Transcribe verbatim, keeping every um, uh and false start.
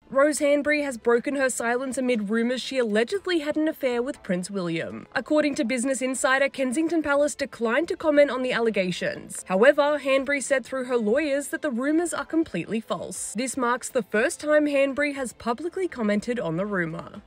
Rose Hanbury has broken her silence amid rumours she allegedly had an affair with Prince William. According to Business Insider, Kensington Palace declined to comment on the allegations. However, Hanbury said through her lawyers that the rumours are completely false. This marks the first time Hanbury has publicly commented on the rumour.